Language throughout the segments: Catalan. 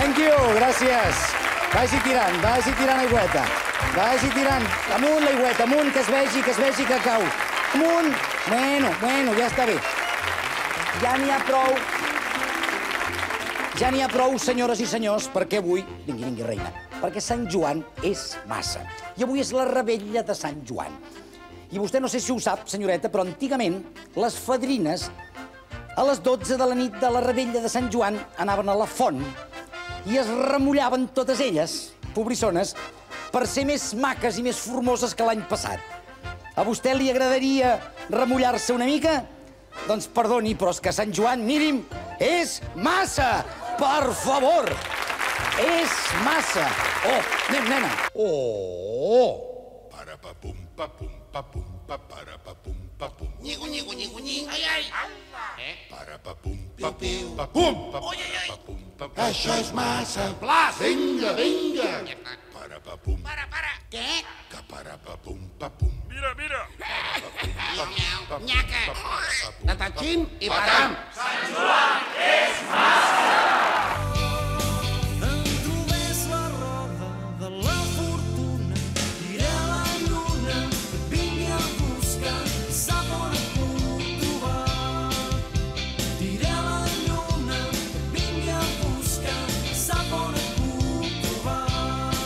Thank you, gràcies. Vagi tirant aigüeta. Vagi tirant. Amunt l'aigüeta, amunt, que es vegi que cau. Amunt. Bueno, ja està bé. Ja n'hi ha prou, senyores i senyors, perquè avui... Vingui, reina. Perquè Sant Joan és massa. I avui és la revetlla de Sant Joan. I vostè no sé si ho sap, senyoreta, però antigament les fadrines a les 12 de la nit de la revetlla de Sant Joan anaven a la font i es remullaven totes elles, pobrissones, per ser més maques i més formoses que l'any passat. A vostè li agradaria remullar-se una mica? Doncs perdoni, però és que Sant Joan, miri'm, és massa! Per favor! És massa! Oh, anem, nena! Oh! Para-pa-pum, pa-pum, pa-pum, pa-para-pa-pum, pa-pum. Nyigo, ai! Para-pa-pum, pa-pum, pa-pum, pa-para-pa-pum, pa-pum. Això és massa! Blas! Vinga! Para-pa-pum. Para! Què? Que para-pa-pum, pa-pum. Mira! Nyaca! Natatxin i param! Sant Joan és massa! Trobés la roda de la fortuna, diré a la lluna que vingui a buscar, sap on et puc trobar. Diré a la lluna que vingui a buscar, sap on et puc trobar.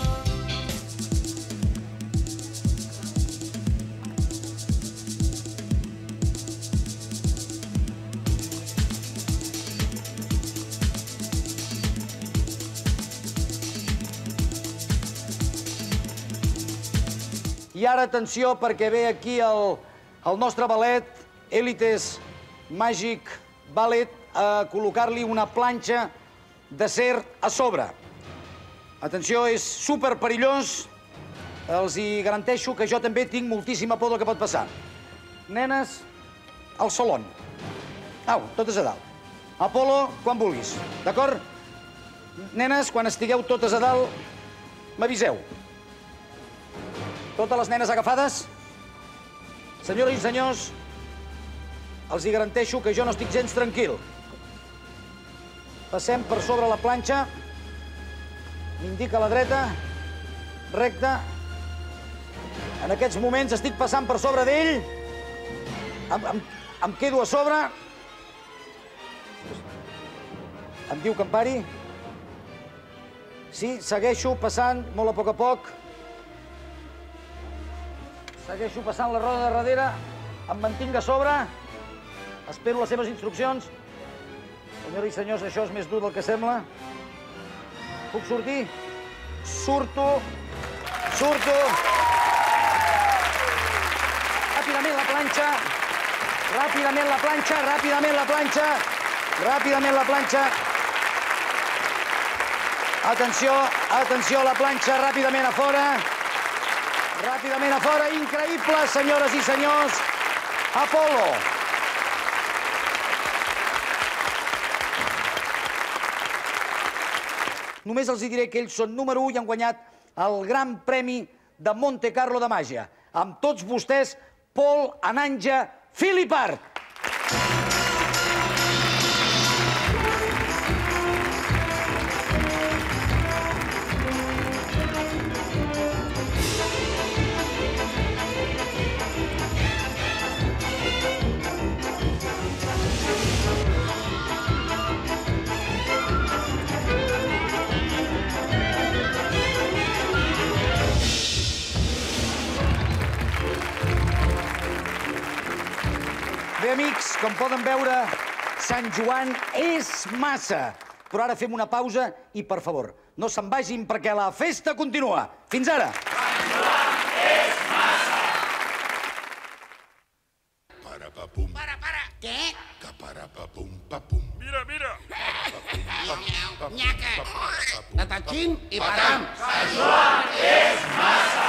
I ara, atenció, perquè ve aquí el nostre ballet, Élites Magic Ballet, a col·locar-li una planxa d'acer a sobre. Atenció, és superperillós. Els hi garanteixo que jo també tinc moltíssima por del que pot passar. Nenes, al salon. Au, totes a dalt. Apolo, quan vulguis, d'acord? Nenes, quan estigueu totes a dalt, m'aviseu. Totes les nenes agafades? Senyores i senyors, els hi garanteixo que jo no estic gens tranquil. Passem per sobre la planxa. M'indica a la dreta. Recte. En aquests moments estic passant per sobre d'ell. Em quedo a sobre. Em diu que em pari. Sí, segueixo passant molt a poc. Segueixo passant la roda de darrere, em mantinc a sobre, espero les seves instruccions. Senyores i senyors, això és més dur del que sembla. Puc sortir? Surto. Ràpidament la planxa. Atenció, la planxa, ràpidament a fora. Increïble, senyores i senyors. Apolo. Només els diré que ells són número 1 i han guanyat el Gran Premi de Monte Carlo de Màgia. Amb tots vostès, Paul Ananja Philippart. Bé, amics, com poden veure, Sant Joan és massa. Però ara fem una pausa i, per favor, no se'n vagin perquè la festa continua. Fins ara. Sant Joan és massa! Para-pa-pum. Para! Què? Que para-pa-pum, pa-pum. Mira! Nyaca! Natatxin i param! Sant Joan és massa!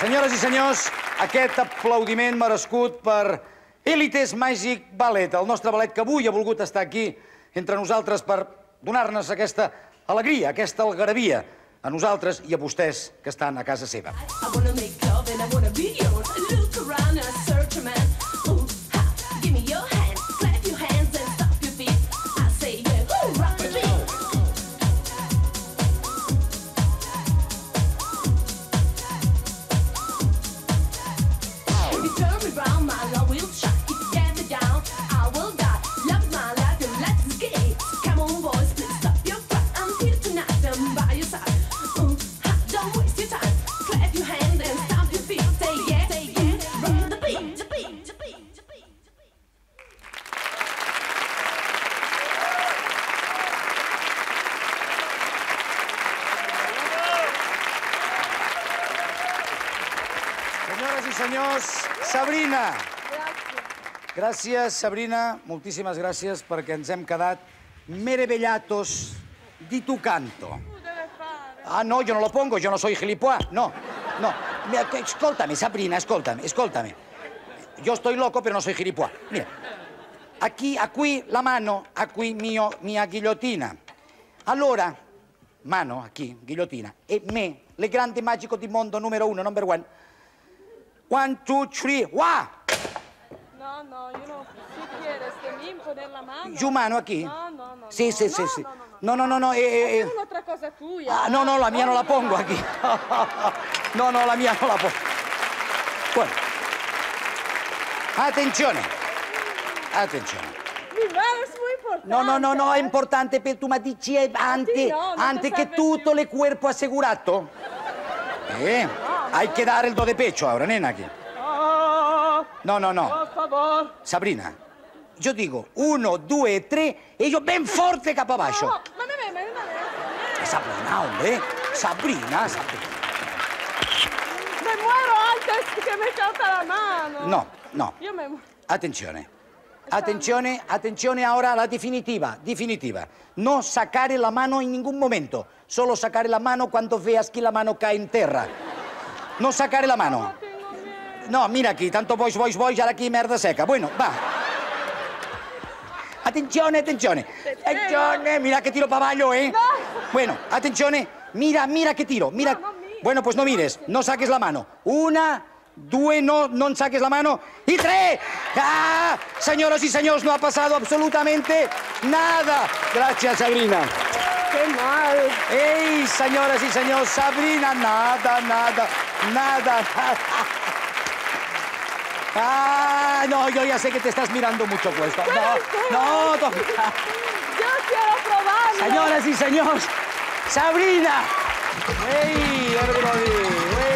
Senyores i senyors, aquest aplaudiment merescut per Élites Magic Ballet, el nostre ballet que avui ha volgut estar aquí entre nosaltres per donar-nos aquesta alegria, aquesta algarabia a nosaltres i a vostès que estan a casa seva. I wanna make love and I wanna be yours. I look around and I search a man. Ooh, ha, give me your hand, clap your hands and stomp your feet. I say yeah, ooh, rock the beat. If you turn me round, my love will shock. If you get me down, I will die. Love my life, your life is gay. Come on, boys, please stop your cry. I'm here tonight, I'm by your side. Ooh, ha, don't waste your time. Clap your hands and stomp your feet. Say yeah, rock the beat, the beat, the beat, the beat, the beat. Senyores i senyors, Sabrina. Gràcies, Sabrina, moltíssimes gràcies perquè ens hem quedat meravillados di tu canto. Ah, no, yo no lo pongo, yo no soy gilipollas, no, no. Mira, escúltame, Sabrina, escúltame. Yo estoy loco, pero no soy gilipollas. Mira, aquí la mano, aquí mia guillotina. Allora, mano, aquí, guillotina, e me, le grande magico di mondo numero 1, number 1. 1, 2, 3, ¡guau! No, yo no. Si quieres de mí poner la mano. ¿Su mano aquí? No. Sí. No. Es otra cosa tuya. Ah, no, la mía no la pongo aquí. No, la mía no la pongo. Bueno. Attenzione. Mi mano es muy importante. No, è importante per tu, ma dici antes che tutto il cuerpo assicurato. Hay que dar el do de pecho ahora, nena, aquí. No. Por favor. Sabrina, yo digo 1, 2, 3 e io ben forte capo abajo. No, ma non è. Sabrina, hombre. Sabrina. Me muero antes que me causa la mano. No. Io me muero. Attenzione ahora la definitiva. No sacare la mano en ningún momento. Solo sacare la mano cuando veas que la mano cae en tierra. No sacare la mano. No tengo miedo. No, mira aquí, tanto voy, ahora aquí merda seca. Bueno, va. Attenzione, mira que tiro para abajo, ¿eh? No. Bueno, attenzione, mira que tiro, mira. No miro. Bueno, pues no mires, no saques la mano. 1, 2, no saques la mano. Y 3. ¡Ah! Señoras y señores, no ha pasado absolutamente nada. Gracias, Sabrina. Qué mal. ¡Ey, señoras y señores! Sabrina, nada. Ah, no, yo ya sé que te estás mirando mucho puesto. No. Yo quiero probarlo. Señoras y señores, Sabrina. ¡Ey, everybody!